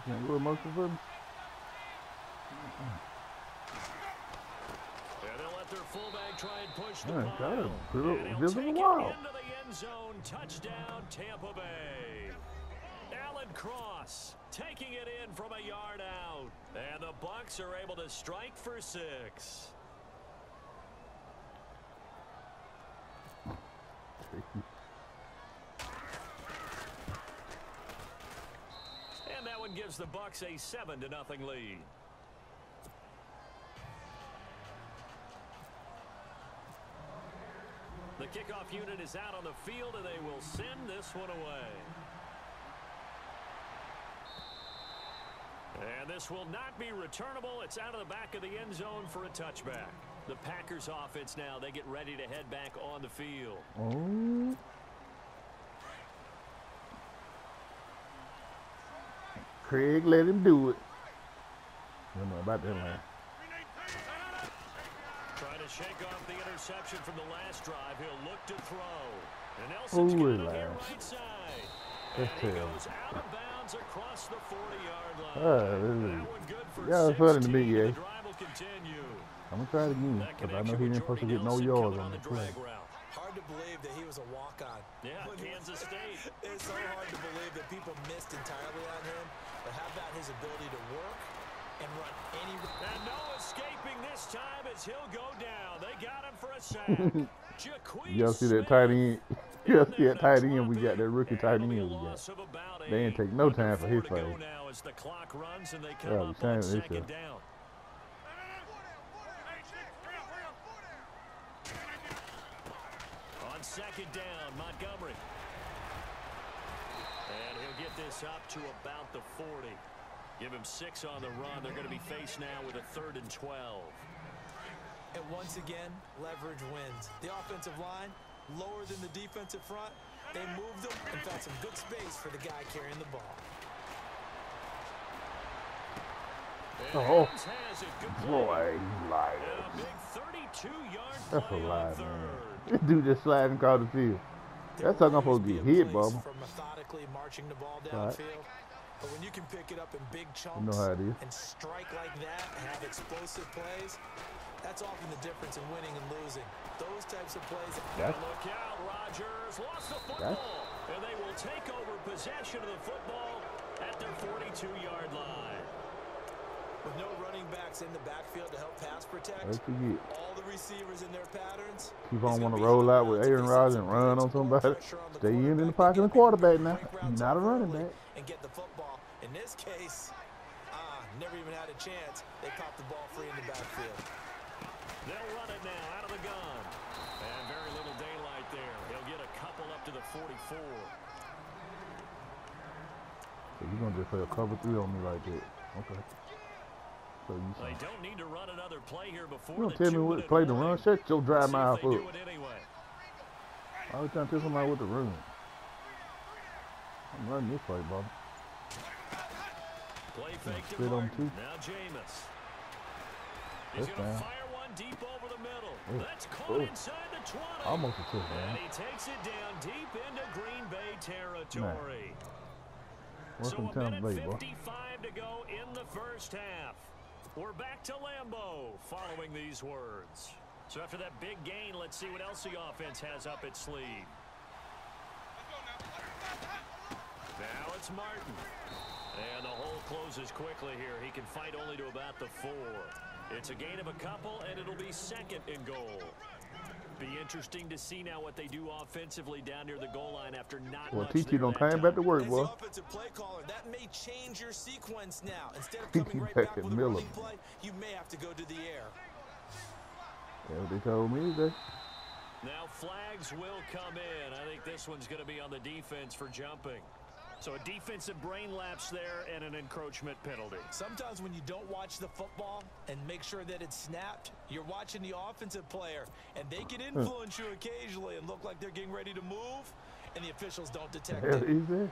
Can't go emotional for me. And they'll let their fullback try and push the Man, pile. God, put And it he'll visible take it wall. into the end zone. Touchdown, Tampa Bay. Alan Cross taking it in from a yard out. And the Bucs are able to strike for 6. And that one gives the Bucs a 7-0 lead. The kickoff unit is out on the field, and they will send this one away. And this will not be returnable. It's out of the back of the end zone for a touchback. The Packers offense now, they get ready to head back on the field. Oh. Craig let him do it. I don't know about that, man. Trying to shake off the interception from the last drive. He'll look to throw. And Nelson's got him here right side. And he goes out of bounds across the 40-yard line. That one good for 16. Funny to me, The drive will continue. I'm going to try it again, because I know he didn't supposed to get no yards on the play. Hard to believe that he was a walk-on. Yeah, Kansas State. It's so hard to believe that people missed entirely on him. But how about his ability to work and run any... And no escaping this time as he'll go down. They got him for a sack. Y'all see that tight end? Y'all see that tight end we got, that rookie tight end we got. They ain't take no time for his play. As the clock runs and they come up on second down. On second down, Montgomery. And he'll get this up to about the 40. Give him 6 on the run. They're going to be faced now with a 3rd and 12. And once again, leverage wins. The offensive line, lower than the defensive front. They moved them and found some good space for the guy carrying the ball. Oh, boy, he lied. That's a lie, man. This dude just sliding across the field. That's how I'm supposed to get hit, Bubba. For methodically marching the ball downfield. But when you can pick it up in big chunks and strike like that and have explosive plays, that's often the difference in winning and losing. Those types of plays. Look out, Rodgers lost the football. And they will take over possession of the football at their 42-yard line. With no running backs in the backfield to help pass protect, all the receivers in their patterns. Keep on want to roll out with Aaron Rodgers and run on somebody. Stay in the pocket of the quarterback now. He's not a running back. And get the football. In this case, never even had a chance. They popped the ball free in the backfield. They'll run it now out of the gun. And very little daylight there. He'll get a couple up to the 44. So you're going to just play a cover 3 on me like that. Okay. So they don't need to run another play here before. You don't tell me what to play to run. Shut your dry mouth up. Anyway. I was trying to tell somebody what to run. I'm running this play, Bob. Play fake to Martin. Now Jameis. He's going to fire one deep over the middle. That's caught inside the 20. Almost a touchdown. And he takes it down deep into Green Bay territory. So a minute 55 to go in the first half. We're back to Lambeau following these words. So after that big gain, let's see what else the offense has up its sleeve. Now it's Martin. And the hole closes quickly here. He can fight only to about the 4. It's a gain of a couple, and it'll be 2nd and goal. Be interesting to see now what they do offensively down near the goal line after not much. Well, TT don't come back to work, boy. Offensive play caller, that may change your sequence now. Instead of coming right back with a running play, you may have to go to the air. That's what they told me today. Now flags will come in. I think this one's going to be on the defense for jumping. So a defensive brain lapse there and an encroachment penalty. Sometimes when you don't watch the football and make sure that it's snapped, you're watching the offensive player, and they can influence you occasionally and look like they're getting ready to move, and the officials don't detect it. Easy.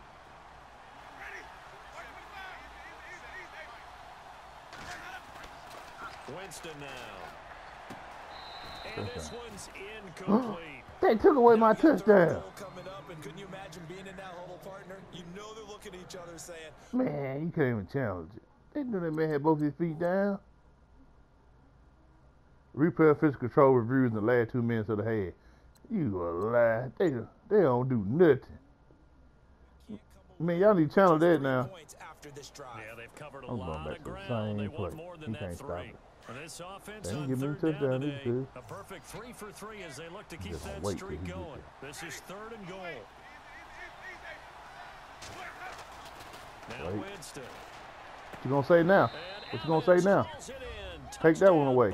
Winston now. And this one's incomplete. They took away my touchdown. Coming up, and couldn't you imagine being in that huddle, partner? You know they're looking at each other others saying, man, you can't even challenge it. They knew that man had both his feet down. Replay physical control reviews in the last 2 minutes of the half. You a lie. They don't do nothing. Man, y'all need to challenge that now. Yeah, they've covered a I'm lot going back of to the ground. They same want play. more He than can't that stop 3. it. And this offense They on give me a 3rd down touchdown, today, a perfect 3 for 3 as they look to keep Just that wait till streak he get going. This is 3rd and goal. Now Wait. Winston. What you gonna say now? What you gonna say now? Take that one away.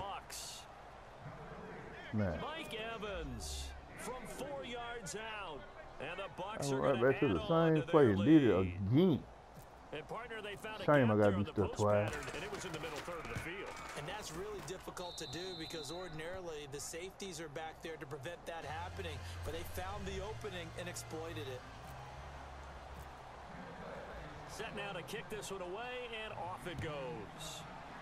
Man. Mike Evans from 4 yards out. And the Bucks I are went right going back to to the add on same to play their and did it lead. again. And partner, they found a Shame gap I gotta there be on the stuck post twice. pattern, and it was in the middle third of the field. and that's really difficult to do because ordinarily the safeties are back there to prevent that happening, but they found the opening and exploited it. Set now to kick this one away, and off it goes.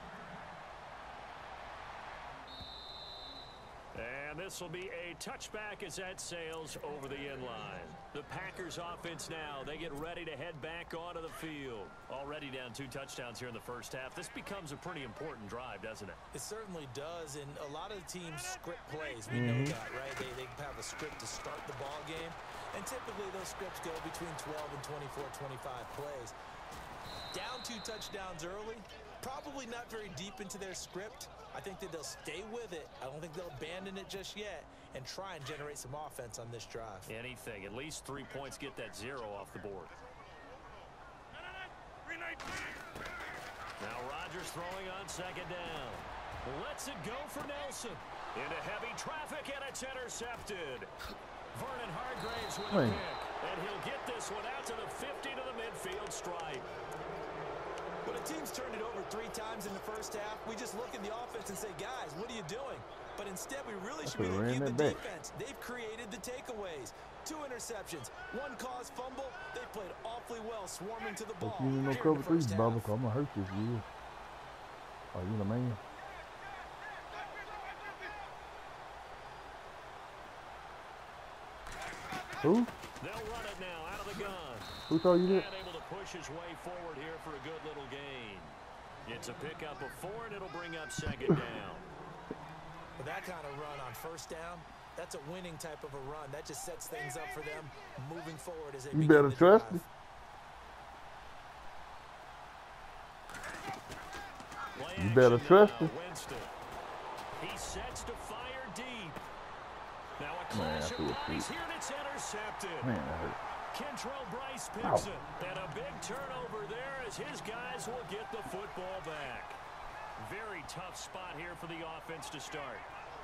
And this will be a touchback as that sails over the end line. The Packers offense now, they get ready to head back onto the field. Already down 2 touchdowns here in the first half. This becomes a pretty important drive, doesn't it? It certainly does, and a lot of teams script plays. We know that, right? They have a script to start the ball game, and typically those scripts go between 12 and 24, 25 plays. Down 2 touchdowns early, probably not very deep into their script. I think that they'll stay with it. I don't think they'll abandon it just yet and try and generate some offense on this drive. Anything. At least 3 points, get that 0 off the board. Now Rodgers throwing on 2nd down. Lets it go for Nelson. Into heavy traffic, and it's intercepted. Vernon Hargreaves with a pick. And he'll get this one out to the 50 to the midfield stripe. When a team's turned it over 3 times in the first half, we just look at the offense and say, guys, what are you doing? But instead, we really should be looking at the defense. They've created the takeaways. 2 interceptions, 1 caused fumble. They played awfully well swarming to the ball. You ain't no cover 3, Bubba, 'cause I'm going to hurt this year. Oh, you the man? Who? They'll run it now out of the gun. Who told you that? And able to push his way forward here for a good little gain. It's a pickup of 4, and it'll bring up 2nd down. With that kind of run on 1st down, that's a winning type of a run. That just sets things up for them moving forward as they You better trust me. You better trust him. He sets to fire deep. Now a clash of bodies here, and it's intercepted. Man, that hurt. Kentrell Bryce picks it. And a big turnover there as his guys will get the football back. Very tough spot here for the offense to start.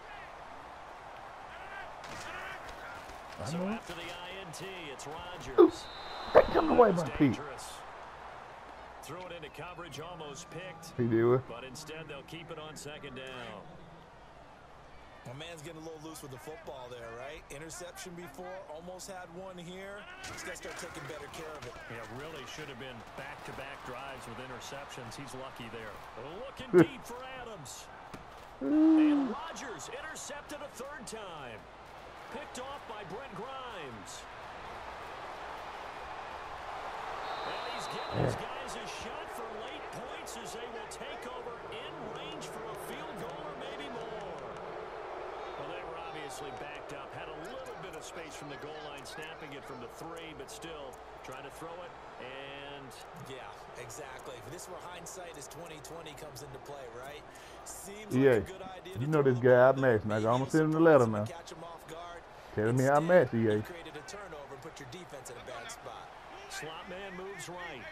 So after the INT, it's Rodgers. Take away my feet. Threw it into coverage, almost picked. He did. But instead, they'll keep it on 2nd down. My man's getting a little loose with the football there, right? Interception before, almost had one here. He's got to start taking better care of it. Yeah, really should have been back-to-back drives with interceptions. He's lucky there. Looking deep for Adams. And Rodgers intercepted a 3rd time. Picked off by Brent Grimes. And he's giving his guys a shot for late points as they will take over in range for a field goal or maybe more. Well, they were obviously backed up. Had a little bit of space from the goal line, snapping it from the 3, but still trying to throw it. And yeah, exactly. If this were hindsight as 2020 comes into play, right? Seems like a good idea. You know this guy I matched. Now I'm gonna send him the letter now. Catch him off guard. Tell me I matched you. You created a turnover and put your defense in a bad spot. Slot man moves right.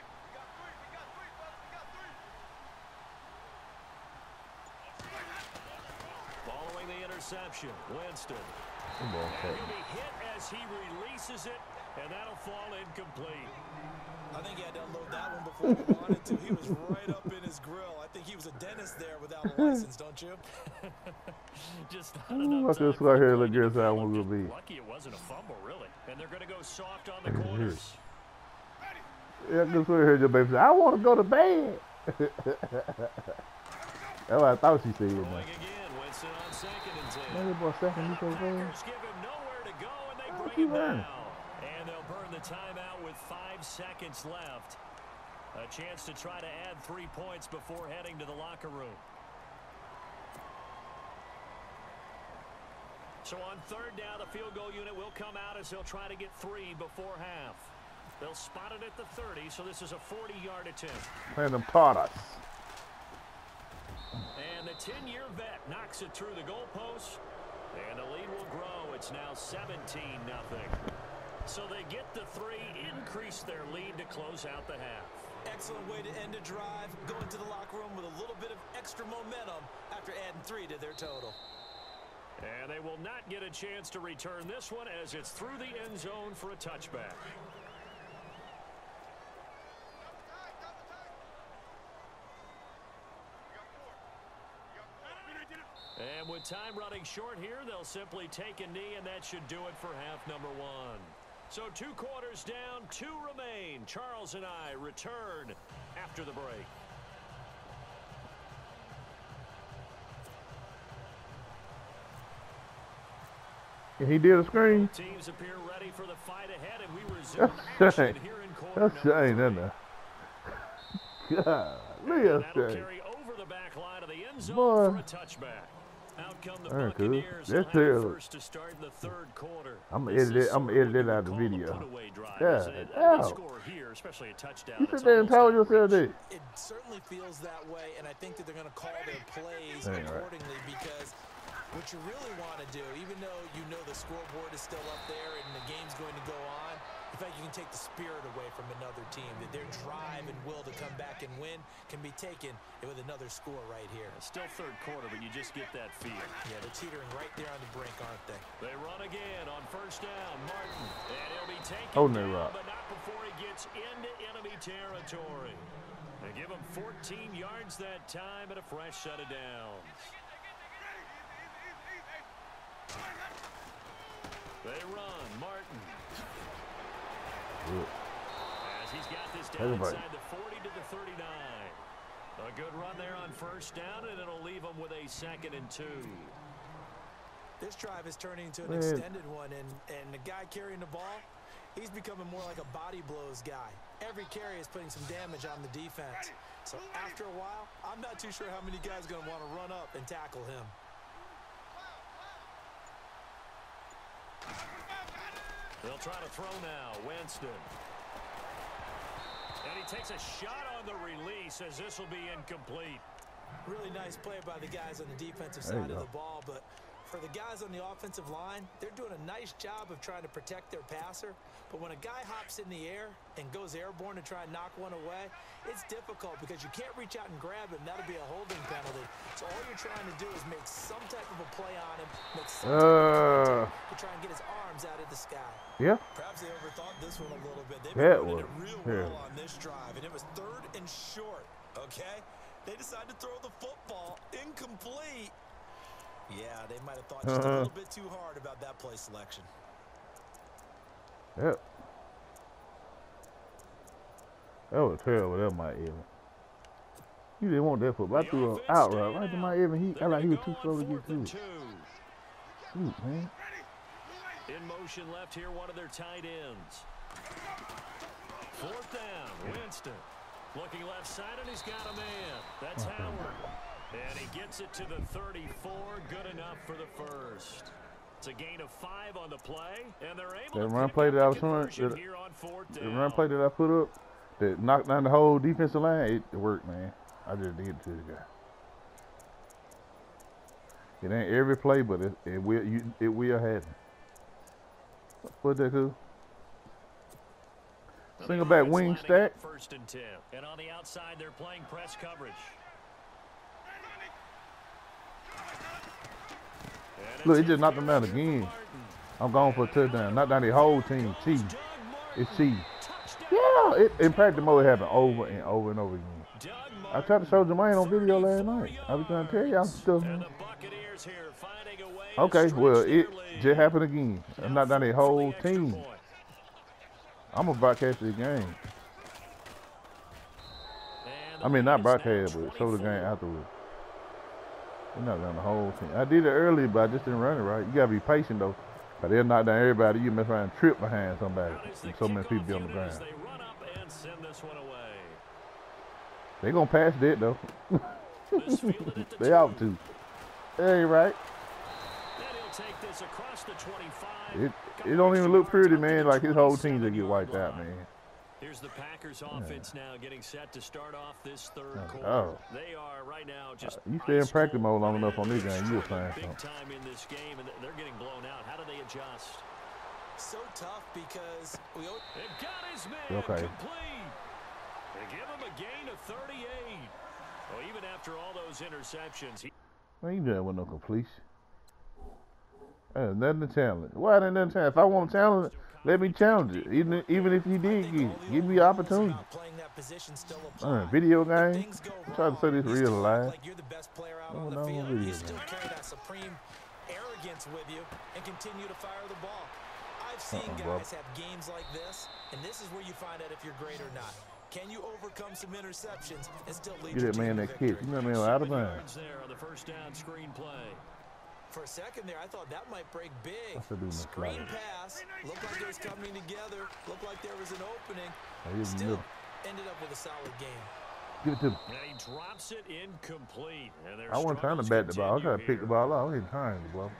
Following the interception, Winston. And he'll be hit as he releases it, and that'll fall incomplete. I think he had to unload that one before he wanted to. He was right up in his grill. I think he was a dentist there without a license, don't you? Just not enough time. This right here look good as I want to be. Lucky it wasn't a fumble, really. And they're going to go soft on the corners. Yeah, this right here, your baby said, I want to go to bed. That's what I thought she said. Again, Winston on 2nd and 10. Maybe about 2nd, you so bad. Packers give him nowhere to go, and they bring him down. And they'll burn the timeout with 5 seconds left. A chance to try to add 3 points before heading to the locker room. So on third down, the field goal unit will come out as they'll try to get 3 before half. They'll spot it at the 30, so this is a 40-yard attempt. Playing them Tartars. And the 10-year vet knocks it through the goalpost. And the lead will grow. It's now 17-0. So they get the 3, increase their lead to close out the half. Excellent way to end a drive. Go into the locker room with a little bit of extra momentum after adding 3 to their total. And they will not get a chance to return this one as it's through the end zone for a touchback. And with time running short here, they'll simply take a knee, and that should do it for half number 1. So 2 quarters down, 2 remain. Charles and I return after the break. He did a screen. Teams appear ready for the fight ahead, and we resume action here in quarter That's shame, isn't it? God, that'll carry over the back line of the end zone for a touchback. Out come the Buccaneers. That's terrible. First to start in the third quarter. I'm gonna edit it out of the video. Yeah. Score here, especially a touchdown. You sit there and tell yourself that. It certainly feels that way, and I think that they're going to call their plays accordingly because what you really want to do, even though you know the scoreboard is still up there and the game's going to go on, in fact, you can take the spirit away from another team. That their drive and will to come back and win can be taken with another score right here. Still third quarter, but you just get that feel. Yeah, they're teetering right there on the brink, aren't they? They run again on first down. Martin. And he'll be taken down, but not before he gets into enemy territory. They give him 14 yards that time and a fresh set of downs. They run. Martin. As he's got this down inside the 40 to the 39. A good run there on first down, and it'll leave them with a 2nd and 2. This drive is turning into an extended one, and the guy carrying the ball, he's becoming more like a body blows guy. Every carry is putting some damage on the defense. So after a while, I'm not too sure how many guys are going to want to run up and tackle him. They'll try to throw now. Winston. And he takes a shot on the release as this will be incomplete. Really nice play by the guys on the defensive side of the ball, but for the guys on the offensive line, they're doing a nice job of trying to protect their passer. But when a guy hops in the air and goes airborne to try and knock one away, it's difficult because you can't reach out and grab him. That'll be a holding penalty. So all you're trying to do is make some type of a play on him, make some type of to try and get his arms out of the sky. Yeah. Perhaps they overthought this one a little bit. They've been running it real well on this drive, and it was 3rd and short, okay? They decided to throw the football incomplete. Yeah, they might have thought just a little bit too hard about that play selection. Yep. That was terrible. That Mike Evans. You didn't want that football. I threw an out right to Mike Evans. I like he was too slow to get to it. Shoot, man. In motion left here, one of their tight ends. 4th down, Winston. Looking left side, and he's got a man. That's Howard. And he gets it to the 34. Good enough for the first. It's a gain of 5 on the play, and they're able to run play that I was showing, the run play that I put up that knocked down the whole defensive line, it worked, man. I just did it to the guy. It ain't every play, but it will happen. What's that, cool? Single back wing stack. 1st and 10. And on the outside, they're playing press coverage. Look, it just knocked them down again. I'm going for a touchdown. Knocked down the whole team. Cheating. It's cheating. Yeah, in practice mode, it happened over and over and over again. I tried to show Jermaine on video last night. I was trying to tell y'all stuff. Okay, well, it just happened again. I knocked down the whole team. I'm going to broadcast the game. I mean, not broadcast, but show the game afterwards. They knocked down the whole team. I did it earlier, but I just didn't run it right. You got to be patient, though. Because they'll knock down everybody. You mess around and trip behind somebody. And so many people be on the ground. They run up and send this one away. They gonna pass that though. They out to. That ain't right. It don't even look pretty, man. Like his whole team just get wiped out, man. Here's the Packers offense now getting set to start off this third quarter. Oh. They are right now just you stay in practice mode long enough on this game, you'll find something. Big time in this game, and they're getting blown out. How do they adjust? So tough because they've got his man complete. They give him a gain of 38. Well, even after all those interceptions, Man, you done with no completion. There's nothing to challenge. Why ain't nothing to challenge? If I want to challenge it, let me challenge it. Even if you did give me an opportunity. Video game. I'm trying to say this real life. You still carry that supreme arrogance with you and continue to fire the ball. I've seen guys have games like this, and this is where you find out if you're great or not. Can you overcome some interceptions and still lead your team to victory? You know what I mean? Out of bounds. There on the first down screen play. For a second there, I thought that might break big. Screen pass. Looked like it was coming together. Looked like there was an opening. Still ended up with a solid game. Give it to him. And he drops it incomplete. I wasn't trying to bat the ball. I got to pick the ball out. I wasn't trying to blow.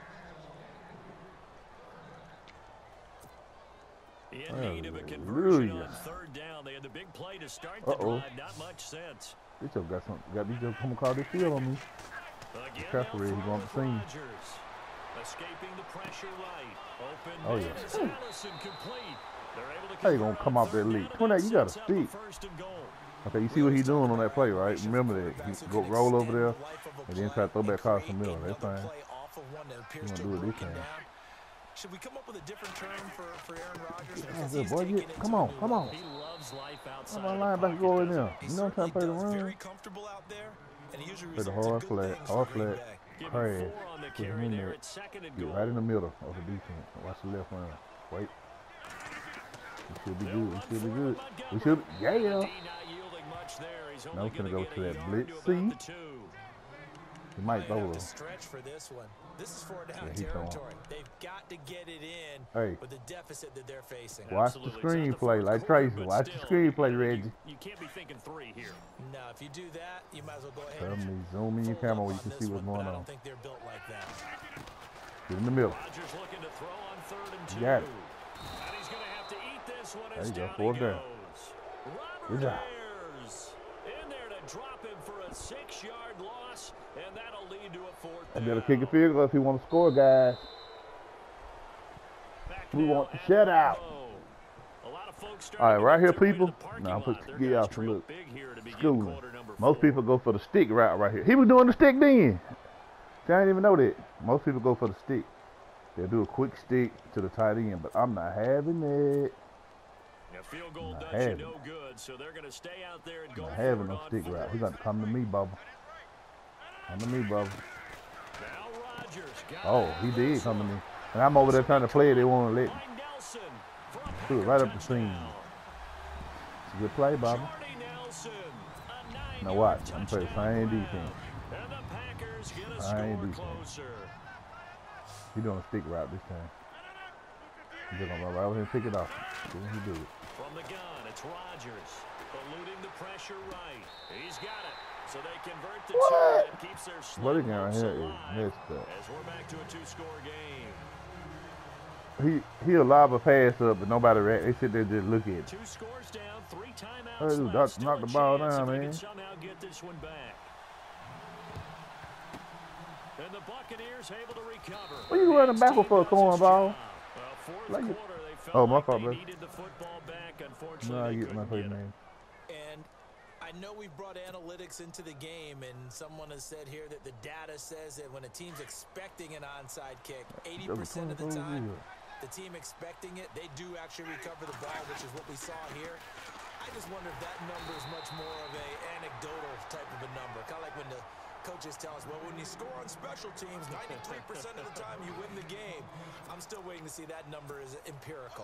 In need of a conversion on third down. They had the big play to start the drive. Not much sense. This joke got something. Got these jokes coming across this field on me. Careful, he's going to sing. Escaping the pressure right. Open. Oh yeah. Allison complete. How you gonna come off that lead? 28, you got to speak. Okay, you see what he's doing on that play, right? Remember that he go roll over there and then try to throw back across the middle. That's fine. You want to do it this time. Should we come up with a different term for Aaron Rodgers? Good boy. Come on. He loves life outside. Come on, linebacker, go in there. You know I'm trying to play the run. Very comfortable out there, and he usually play the hard flat, crash. Put him in there. Get right in the middle of the defense. Watch the left run. Wait. We should be good. We should be good. We should. Yeah. Now we're gonna go to that blitz. See. He might throw a stretch for this one. This is 4 down territory. They've got to get it in with the deficit that they're facing. Watch the screenplay like Tracy. Watch the screenplay, Reggie. You can't be thinking 3 here. No, if you do that, you might as well go ahead. Zoom in your camera where you can see what's going on. I don't think they're built like that. Get in the middle. Rodgers looking to throw on 3rd and 2. You got it. And he's going to have to eat this one. There you go. 4th down. Good job. In there to drop him for a 6-yard loss, and that'll lead to a 4th down. I better kick a field goal if you want to score, guys. We want the shutout. All right, right here, people. Now I'm putting get y'all some look. Schooling. Most people go for the stick route right here. He was doing the stick then. See, I didn't even know that. Most people go for the stick. They'll do a quick stick to the tight end, but I'm not having it. Now, field goal does you no good, so they're going to stay out there and go not having no stick route. He got to come to me, Bubba. Come to me, Bubba. Oh, he did come to me. And I'm over there trying to play it. They won't let me. Threw it right up the seam. It's a good play, Bubba. Now watch. I'm playing the same defense. Same defense. He's doing a stick route this time. He's just going to run right over here and pick it off. Then he do it. From the gun, it's Rodgers. Eluding the pressure right. He's got it. So they convert the 2 and keeps their slow right here is messed up. As we're back to a 2-score game. He'll lob a pass up, but nobody react. They sit there and just look at it. 2 scores down, 3 timeouts left. Knock the ball down, man. Somehow get this one back. And the Buccaneers able to recover. What are you running backward for a cornball? Like oh, my fault, bro. No, I get my first name. And I know we've brought analytics into the game, and someone has said here that the data says that when a team's expecting an onside kick, 80% of the time, the team expecting it, they do actually recover the ball, which is what we saw here. I just wonder if that number is much more of a anecdotal type of a number. Kind of like when the coaches tell us, well, when you score on special teams, 93% of the time you win the game. I'm still waiting to see that number is empirical.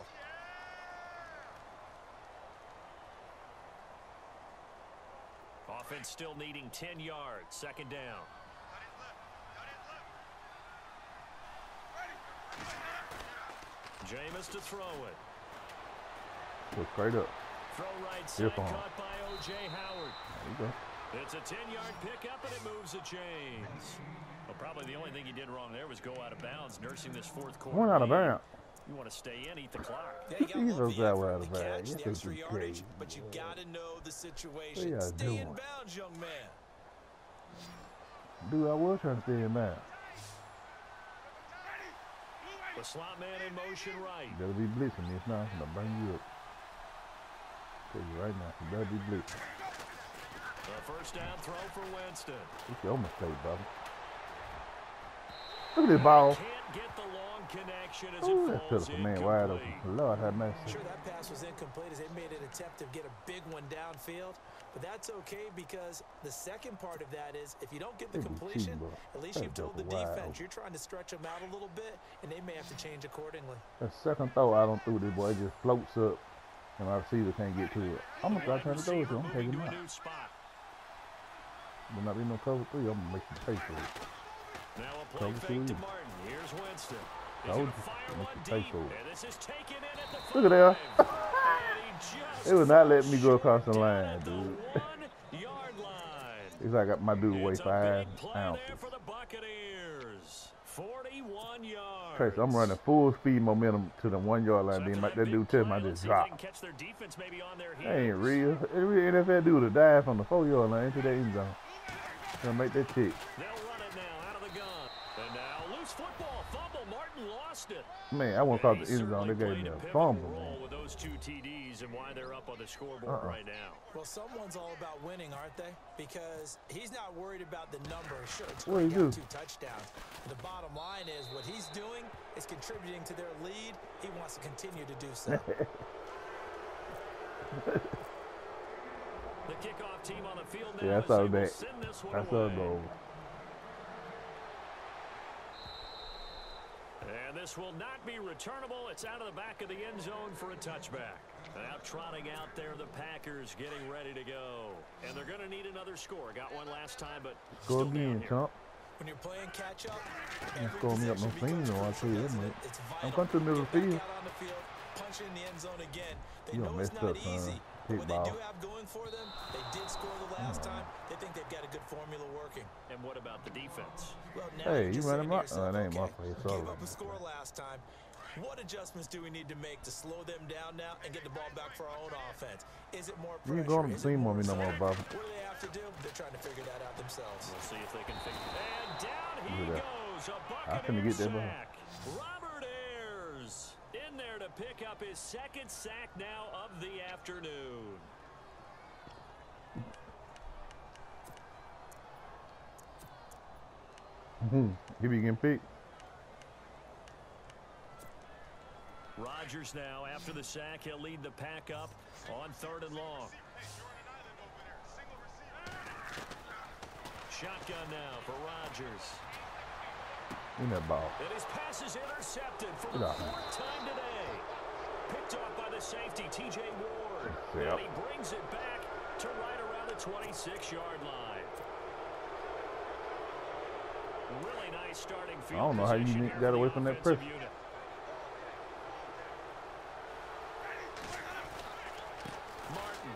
Offense still needing 10 yards. 2nd down. Jameis to throw it. Go straight up. Throw right side caught by O.J. Howard. There you go. It's a 10-yard pickup, and it moves the chains. Well, probably the only thing he did wrong there was go out of bounds, nursing this fourth quarter. Went out of bounds. You want to stay in, eat the clock. Yeah, you got to love the catch, the extra yardage, but you got to know the situation. Stay in bounds, young man. Dude, I was trying to stay in bounds. The slot man in motion right. You better be blitzing this now. I'm going to bring you up. Tell you right now, you better be blitzing. The first down throw for Winston. It's your mistake, brother. Look at this ball. Can't get the long connection as Ooh, it falls that's man wide open. Lord have mercy. Sure, that pass was incomplete as they made an attempt to get a big one downfield, but that's okay because the second part of that is if you don't get the completion, at least you've told the defense you're trying to stretch them out a little bit, and they may have to change accordingly. That second throw I don't throw this boy, it just floats up, and my receiver can't get to it. I'm gonna start trying to throw it to him. I'm taking him out. Will not be no cover 3. I'm gonna make you pay for it. Now a play fake to Martin. Here's Winston. This is taken in at the 5. Look at that. It was not letting me go across the line, dude. It's like my dude weigh 5 ounces. For the Buccaneers. 41 yards. Okay, so I'm running full speed momentum to the 1 yard line. Then that dude tell me I just dropped. That ain't real. Every NFL dude would have died from the 4 yard line into the end zone. Gonna make that kick. They'll run it now out of the gun. And now loose football. Fumble. Martin lost it. Man, I won't call the end zone. They gave me a fumble, man. With those 2 TDs and why they're up on the scoreboard right now. Well, someone's all about winning, aren't they? Because he's not worried about the number. Sure, it's what got 2 touchdowns. The bottom line is what he's doing is contributing to their lead. He wants to continue to do so. The kickoff team on the field now. Yeah, I saw that. I saw those. And this will not be returnable. It's out of the back of the end zone for a touchback. Now trotting out there, the Packers getting ready to go. And they're going to need another score. Got one last time, but go again, chump. When you're playing catch up, you score me up no finger, I'll tell you that, mate. I'm coming to the middle of the field. Punch in the end zone again. They know it's not easy. What they do have going for them, they did score the last time. They think they've got a good formula working. And what about the defense? Well, now hey, you running my? Oh, that ain't my face. Gave up a score last time. What adjustments do we need to make to slow them down now and get the ball back for our own offense? Is it more pressure? You ain't going to the team on me no more, Bob. What do they have to do? They're trying to figure that out themselves. We'll see if they can figure it out. And down he goes. A Buccaneer sack. Robert Ayers in there to pick up his 2nd sack now of the afternoon. He be getting picked. Rodgers now, after the sack, he'll lead the pack up on 3rd and long. Shotgun now for Rodgers. In that ball. And his pass is intercepted for the 4th time today. Picked off by the safety, T.J. Ward. Yep. And he brings it back to right around the 26-yard line. Really nice starting field. I don't know how you got away from that pressure. Martin.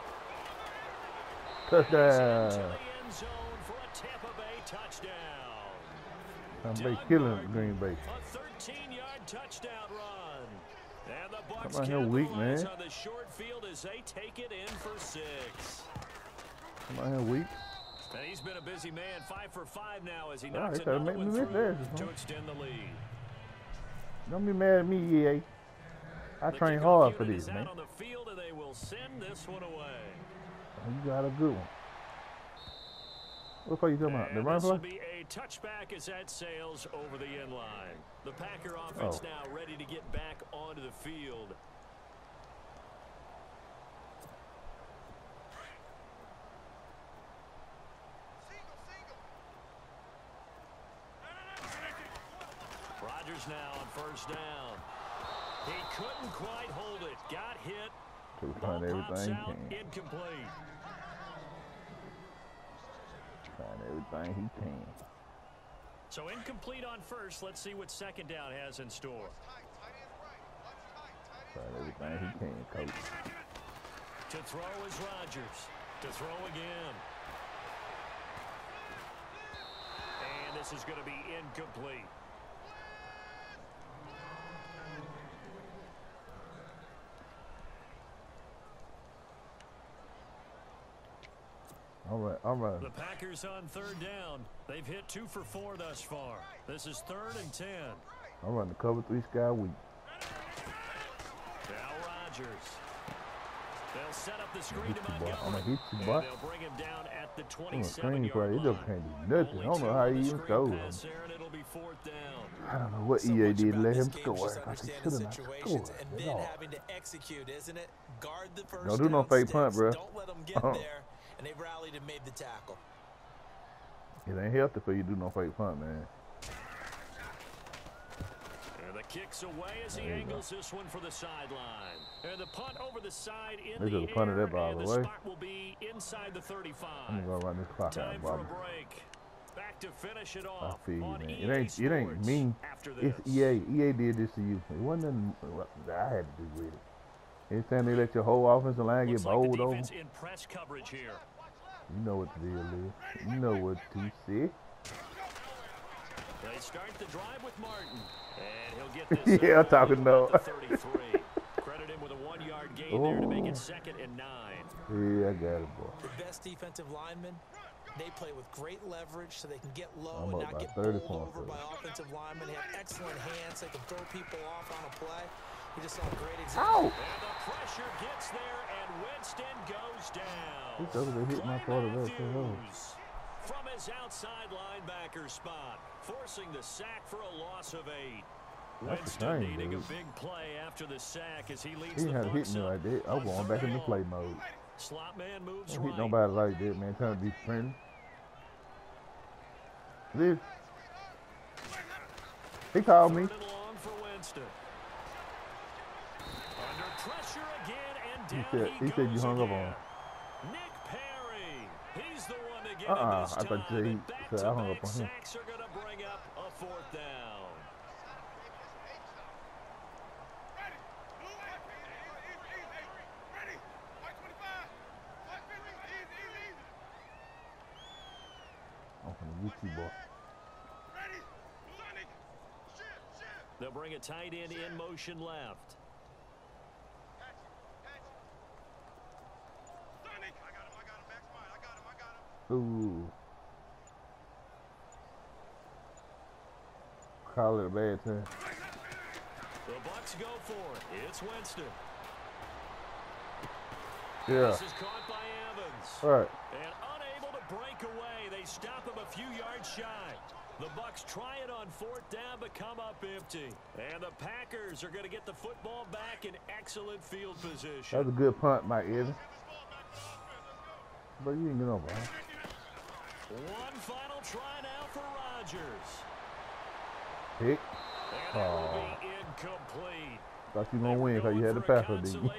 Touchdown. To the end zone for a Tampa Bay touchdown. Tampa Bay killing Green Bay. A 13-yard touchdown run. And the Bucs come on weak, man. on the short field as they take it in for 6. Come on here weak. And he's been a busy man, 5 for 5 now as he knocks another one through to extend the lead. Don't be mad at me, EA. I train hard for this, man. On the field and they will send this one away. You got a good one. What are you talking about? The run play? This will be a touchback as that sails over the end line. The Packer offense now ready to get back onto the field. Rodgers now on 1st down. He couldn't quite hold it. Got hit. Trying everything he can. Incomplete. Trying everything he can. So incomplete on 1st. Let's see what 2nd down has in store. Trying everything he can, coach. To throw is Rodgers. To throw again. And this is going to be incomplete. All right. The Packers on third down. They've hit 2 for 4 thus far. This is 3rd and 10. I'm running the cover 3 sky week. Now Rodgers. They'll set up the screen to Montgomery. I'm going to hit you, boy. They'll bring him down at the I'm 27-yard line. It just can't do nothing. I don't know how he even scored. It'll be 4th down. I don't know what EA did. Let him score. I should have not scored. And then having to execute, isn't it? Guard the first. Don't do no fake punt, bro. Don't let them get there. And they rallied and made the tackle. It ain't healthy for you to do no fake punt, man. And the kick's away as he angles this one for the sideline. And the punt over the side in they the just punted that ball and the away. spot will be inside the 35. I'm gonna go run this clock Time out, for a Bobby. break. Back to finish it I off. feel you, On man. EA It ain't me. It's EA. EA did this to you. It wasn't nothing I had to do with it. Anytime they let your whole offensive line get bowled over, in press coverage here. you know what the deal is. You know what to say. They start the drive with Martin. And he'll get this. Yeah, I'm talking no. 33. Credit him with a 1-yard gain there to make it 2nd and 9. Yeah, I got it, boy. The best defensive linemen, they play with great leverage so they can get low I'm and up not by get 30 bowled points, over by offensive linemen. They have excellent hands. They can throw people off on a play. We just saw a great example. And the pressure gets there, and Winston goes down. He thought they hit my quarterback too hard. From his outside linebacker spot, forcing the sack for a loss of 8. Winston needing a big play after the sack as he leads He the had hit Bucs me up like that. I'm going back into play mode. Slot man moves Don't hit right. nobody like that, man. Trying to be friendly. This. He called me. Third and long for Winston. Under pressure again, and down He said you hung up on again. him. Nick Perry. He's the one to get I it this time. thought he said I hung up on him. Sacks are going to bring up a 4th down. I'm from the UT boy. They'll bring a tight end in motion left. Ooh. Call it a bad time. The Bucs go for it. It's Winston. Yeah. This is caught by Evans. All right. And unable to break away. They stop him a few yards shy. The Bucs try it on 4th down, but come up empty. And the Packers are going to get the football back in excellent field position. That was a good punt, Mike Evans. But you didn't get no ball. One final try now for Rodgers. Pick. And that will be incomplete. Thought you were going to win because you had the Packers, didn't you?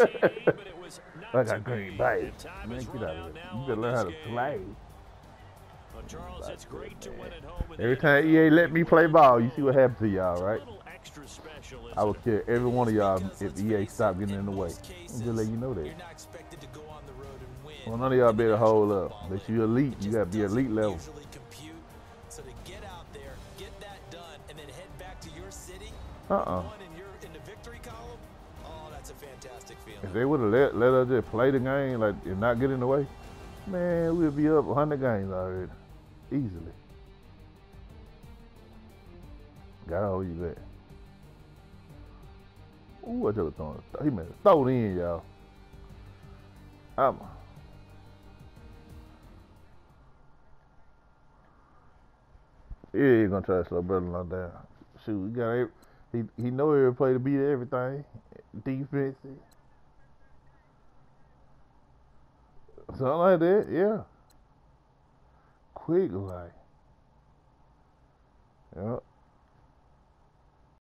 I got Green Bay. Man, get out of there. You better learn how to play. Well, Charles, it's great to win at home. Every time EA let me play ball, you see what happened to y'all, right? I would kill every one of y'all if EA stopped getting in the way. I'm just letting you know that. Well, none of y'all better hold up. Unless you're elite, you got to be elite level. So to get out there, get that done, and then head back to your city, in the victory column, oh, that's a fantastic feeling. If they would have let us just play the game like and not get in the way, man, we'd be up 100 games already. Easily. Gotta hold you back. Ooh, I just throwing. He made it. Throw it in, y'all. He ain't gonna try to slow Brother down. Shoot, he got he know every play to beat everything. Defense. Something like that, yeah. Quick like. Yep.